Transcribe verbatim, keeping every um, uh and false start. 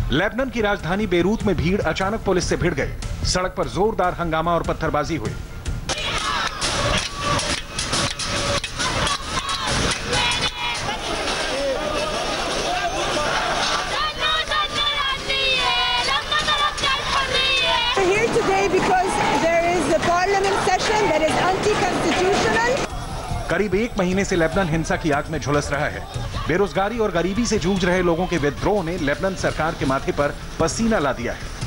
Lebanon की राजधानी Beirut में भीड़ अचानक पुलिस से भिड़ गई। सड़क पर जोरदार हंगामा और पत्थरबाजी हुई। Here today because there is a parliament session that is anti-constitutional. करीब एक महीने से लेबनान हिंसा की आग में झुलस रहा है। बेरोजगारी और गरीबी से जूझ रहे लोगों के विद्रोह ने लेबनान सरकार के माथे पर पसीना ला दिया है।